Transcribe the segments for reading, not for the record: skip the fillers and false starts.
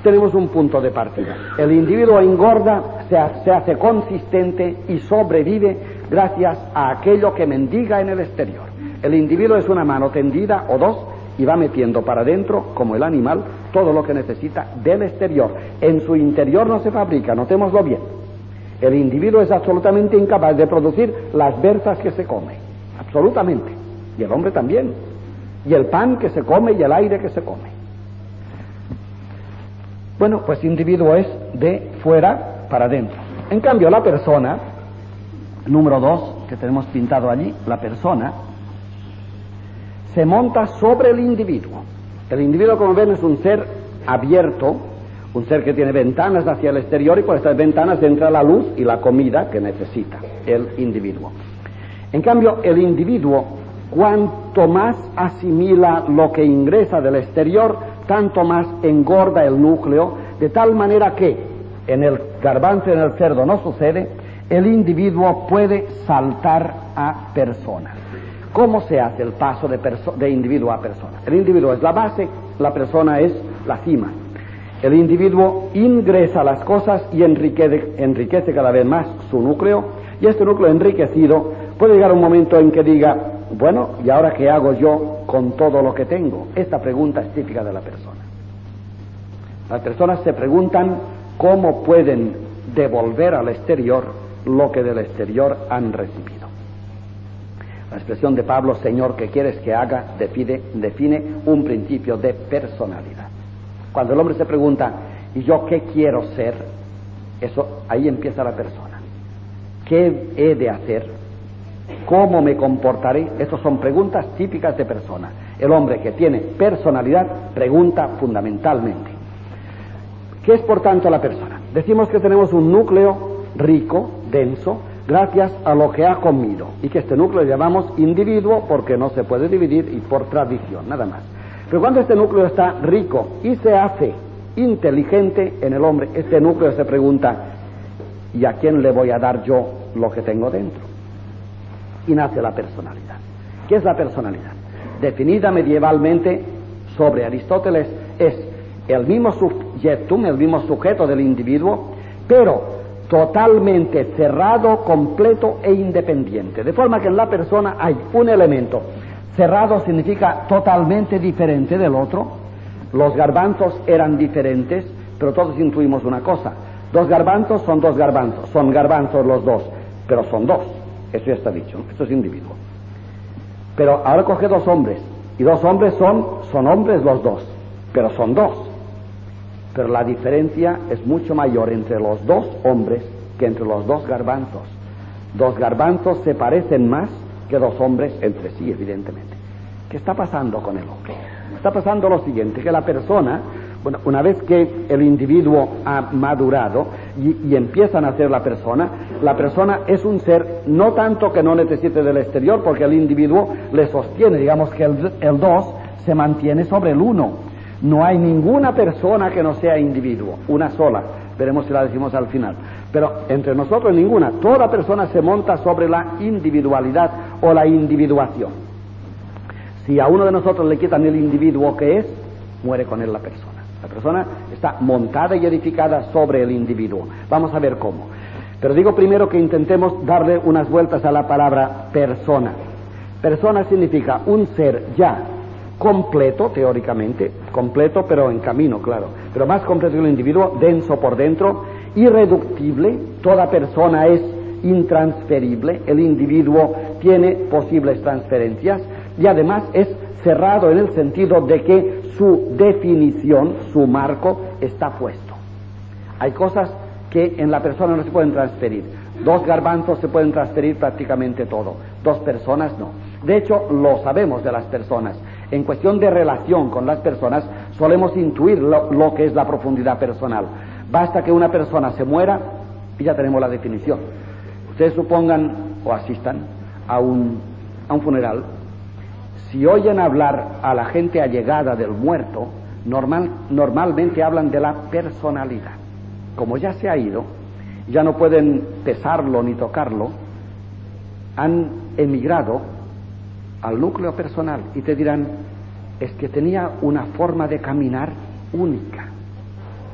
tenemos un punto de partida. El individuo engorda, se hace consistente y sobrevive gracias a aquello que mendiga en el exterior. El individuo es una mano tendida o dos y va metiendo para adentro, como el animal, todo lo que necesita del exterior. En su interior no se fabrica, notémoslo bien. El individuo es absolutamente incapaz de producir las berzas que se come, absolutamente. Y el hombre también. Y el pan que se come y el aire que se come. Bueno, pues individuo es de fuera para adentro. En cambio, la persona, número 2, que tenemos pintado allí, la persona, se monta sobre el individuo. El individuo, como ven, es un ser abierto, un ser que tiene ventanas hacia el exterior y por estas ventanas entra la luz y la comida que necesita el individuo. En cambio, el individuo, cuanto más asimila lo que ingresa del exterior, tanto más engorda el núcleo, de tal manera que en el garbanzo y en el cerdo no sucede, el individuo puede saltar a persona. ¿Cómo se hace el paso de individuo a persona? El individuo es la base, la persona es la cima. El individuo ingresa las cosas y enriquece cada vez más su núcleo, y este núcleo enriquecido puede llegar un momento en que diga, bueno, ¿y ahora qué hago yo con todo lo que tengo? Esta pregunta es típica de la persona. Las personas se preguntan cómo pueden devolver al exterior lo que del exterior han recibido. La expresión de Pablo, Señor, ¿qué quieres que haga?, define un principio de personalidad. Cuando el hombre se pregunta, ¿y yo qué quiero ser?, ahí empieza la persona. ¿Qué he de hacer? ¿Cómo me comportaré? Estas son preguntas típicas de persona. El hombre que tiene personalidad pregunta fundamentalmente. ¿Qué es por tanto la persona? Decimos que tenemos un núcleo rico, denso, gracias a lo que ha comido, y que este núcleo llamamos individuo porque no se puede dividir y por tradición, nada más. Pero cuando este núcleo está rico y se hace inteligente en el hombre, este núcleo se pregunta, ¿y a quién le voy a dar yo lo que tengo dentro? Y nace la personalidad. ¿Qué es la personalidad? Definida medievalmente sobre Aristóteles, es el mismo subjectum, el mismo sujeto del individuo, pero totalmente cerrado, completo e independiente. De forma que en la persona hay un elemento. Cerrado significa totalmente diferente del otro. Los garbanzos eran diferentes, pero todos intuimos una cosa. Dos garbanzos, son garbanzos los dos, pero son dos. Eso ya está dicho, ¿no? Esto es individuo. Pero ahora coge dos hombres, y dos hombres son hombres los dos, pero son dos. Pero la diferencia es mucho mayor entre los dos hombres que entre los dos garbanzos. Dos garbanzos se parecen más que dos hombres entre sí, evidentemente. ¿Qué está pasando con el hombre? Está pasando lo siguiente, que la persona, bueno, una vez que el individuo ha madurado y empieza a nacer la persona es un ser no tanto que no necesite del exterior, porque el individuo le sostiene, digamos que el dos se mantiene sobre el uno. No hay ninguna persona que no sea individuo, una sola, veremos si la decimos al final. Pero entre nosotros ninguna, toda persona se monta sobre la individualidad o la individuación. Si a uno de nosotros le quitan el individuo que es, muere con él la persona. La persona está montada y edificada sobre el individuo. Vamos a ver cómo. Pero digo primero que intentemos darle unas vueltas a la palabra persona. Persona significa un ser ya completo, teóricamente, completo pero en camino, claro, pero más completo que el individuo, denso por dentro, irreductible. Toda persona es intransferible, el individuo tiene posibles transferencias y además es cerrado en el sentido de que su definición, su marco está puesto. Hay cosas que en la persona no se pueden transferir. Dos garbanzos se pueden transferir prácticamente todo, dos personas no. De hecho, lo sabemos de las personas. En cuestión de relación con las personas, solemos intuir lo que es la profundidad personal. Basta que una persona se muera y ya tenemos la definición. Ustedes supongan o asistan a un funeral. Si oyen hablar a la gente allegada del muerto, normalmente hablan de la personalidad. Como ya se ha ido, ya no pueden pesarlo ni tocarlo, han emigrado al núcleo personal y te dirán, es que tenía una forma de caminar única.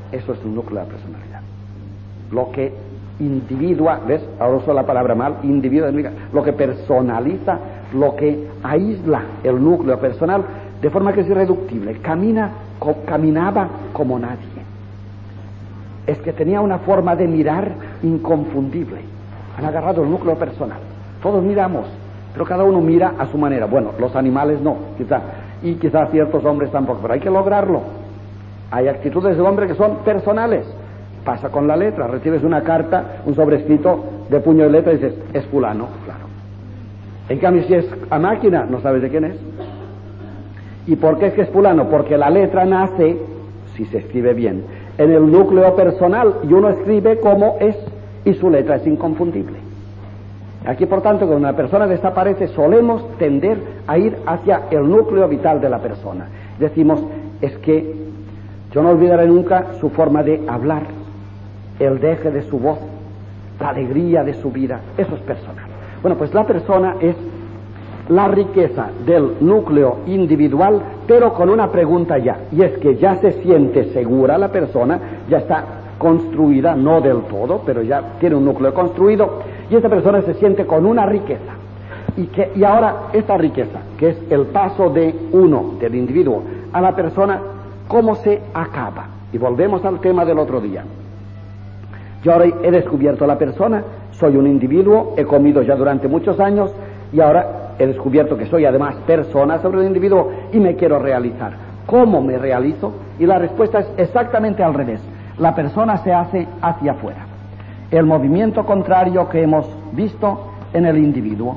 Eso es un núcleo de la personalidad. Lo que individua, ¿ves? Ahora uso la palabra mal, individua, lo que personaliza, lo que aísla el núcleo personal, de forma que es irreductible. Caminaba como nadie. Es que tenía una forma de mirar inconfundible. Han agarrado el núcleo personal. Todos miramos, pero cada uno mira a su manera. Bueno, los animales no, quizá, y quizás ciertos hombres tampoco, pero hay que lograrlo. Hay actitudes del hombre que son personales. Pasa con la letra, recibes una carta, un sobrescrito de puño de letra y dices, es fulano, claro. En cambio, si es a máquina, no sabes de quién es. ¿Y por qué es que es fulano? Porque la letra nace, si se escribe bien, en el núcleo personal, y uno escribe como es, y su letra es inconfundible. Aquí, por tanto, cuando una persona desaparece, solemos tender a ir hacia el núcleo vital de la persona. Decimos, es que yo no olvidaré nunca su forma de hablar, el deje de su voz, la alegría de su vida. Eso es personal. Bueno, pues la persona es la riqueza del núcleo individual, pero con una pregunta ya, y es que ya se siente segura la persona, ya está construida, no del todo, pero ya tiene un núcleo construido, y esta persona se siente con una riqueza. Y ahora esta riqueza, que es el paso de uno, del individuo, a la persona, ¿cómo se acaba? Y volvemos al tema del otro día. Yo ahora he descubierto a la persona, soy un individuo, he comido ya durante muchos años, y ahora he descubierto que soy además persona sobre el individuo y me quiero realizar. ¿Cómo me realizo? Y la respuesta es exactamente al revés. La persona se hace hacia afuera. El movimiento contrario que hemos visto en el individuo.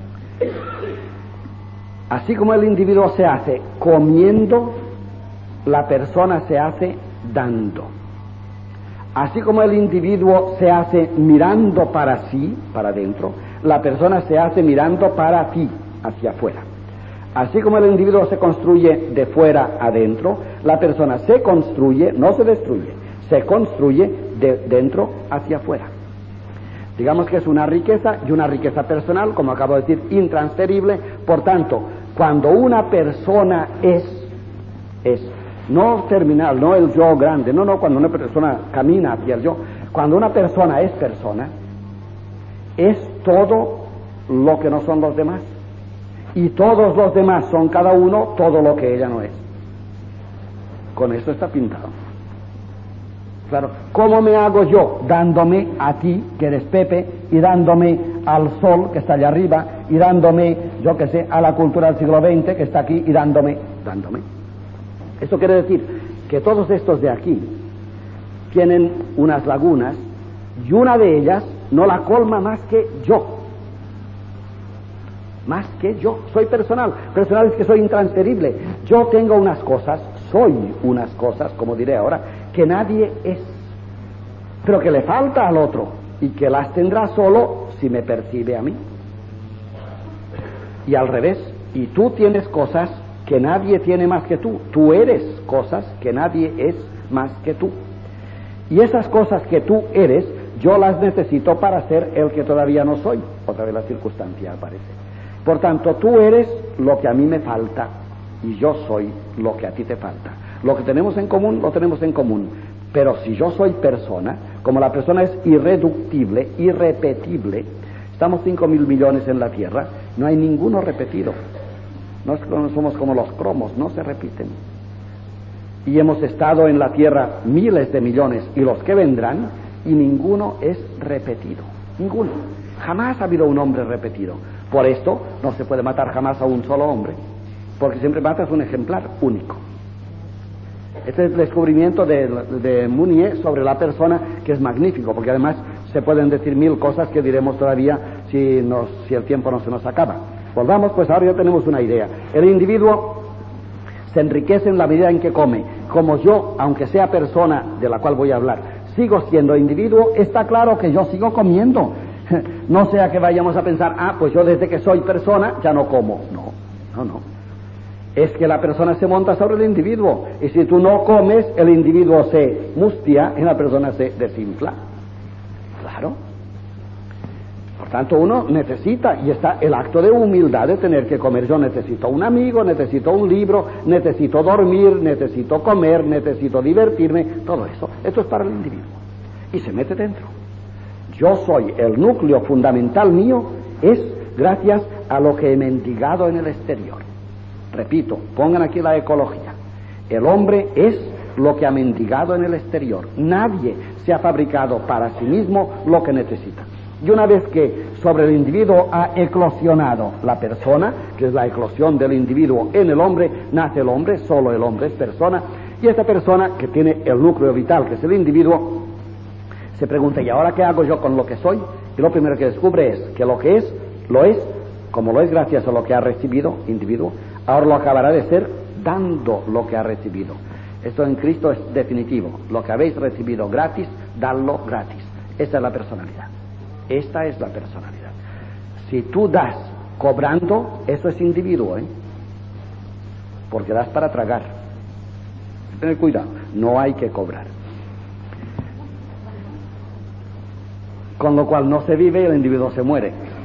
Así como el individuo se hace comiendo, la persona se hace dando. Así como el individuo se hace mirando para sí, para adentro, la persona se hace mirando para ti, hacia afuera. Así como el individuo se construye de fuera adentro, la persona se construye, no se destruye, se construye de dentro hacia afuera. Digamos que es una riqueza, y una riqueza personal, como acabo de decir, intransferible. Por tanto, cuando una persona es no terminal, no el yo grande, no, cuando una persona camina hacia el yo, cuando una persona es todo lo que no son los demás, y todos los demás son cada uno todo lo que ella no es. Con esto está pintado. Claro, ¿cómo me hago yo? Dándome a ti, que eres Pepe, y dándome al sol, que está allá arriba, y dándome, yo que sé, a la cultura del siglo XX, que está aquí, y dándome. Esto quiere decir que todos estos de aquí tienen unas lagunas, y una de ellas no la colma más que yo. Más que yo. Soy personal. Personal es que soy intransferible. Yo tengo unas cosas, soy unas cosas, como diré ahora, que nadie es, pero que le falta al otro, y que las tendrá solo si me percibe a mí. Y al revés, y tú tienes cosas que nadie tiene más que tú. Tú eres cosas que nadie es más que tú. Y esas cosas que tú eres, yo las necesito para ser el que todavía no soy. Otra vez la circunstancia aparece. Por tanto, tú eres lo que a mí me falta, y yo soy lo que a ti te falta. Lo que tenemos en común, lo tenemos en común. Pero si yo soy persona, como la persona es irreductible, irrepetible, estamos 5.000 millones en la Tierra, no hay ninguno repetido. No somos como los cromos, no se repiten. Y hemos estado en la Tierra miles de millones, y los que vendrán, y ninguno es repetido. Ninguno. Jamás ha habido un hombre repetido. Por esto no se puede matar jamás a un solo hombre, porque siempre matas un ejemplar único. Este es el descubrimiento de Mounier sobre la persona, que es magnífico, porque además se pueden decir 1000 cosas que diremos todavía si el tiempo no se nos acaba. Volvamos, pues ahora ya tenemos una idea. El individuo se enriquece en la medida en que come. Como yo, aunque sea persona de la cual voy a hablar, sigo siendo individuo, está claro que yo sigo comiendo. No sea que vayamos a pensar, pues yo desde que soy persona ya no como. No. Es que la persona se monta sobre el individuo, y si tú no comes, el individuo se mustia y la persona se desinfla. Claro. Por tanto uno necesita, y está el acto de humildad de tener que comer. Yo necesito un amigo, necesito un libro, necesito dormir, necesito comer, necesito divertirme, todo eso. Esto es para el individuo. Y se mete dentro. Yo soy, el núcleo fundamental mío es gracias a lo que he mendigado en el exterior. Repito, pongan aquí la ecología. El hombre es lo que ha mendigado en el exterior. Nadie se ha fabricado para sí mismo lo que necesita. Y una vez que sobre el individuo ha eclosionado la persona, que es la eclosión del individuo en el hombre, nace el hombre, solo el hombre es persona, y esta persona que tiene el núcleo vital, que es el individuo, se pregunta, ¿y ahora qué hago yo con lo que soy? Y lo primero que descubre es que lo que es, como lo es gracias a lo que ha recibido, individuo, ahora lo acabará de ser dando lo que ha recibido. Esto en Cristo es definitivo. Lo que habéis recibido gratis, dadlo gratis. Esta es la personalidad. Esta es la personalidad. Si tú das cobrando, eso es individuo, porque das para tragar. Tened cuidado, no hay que cobrar. Con lo cual no se vive y el individuo se muere.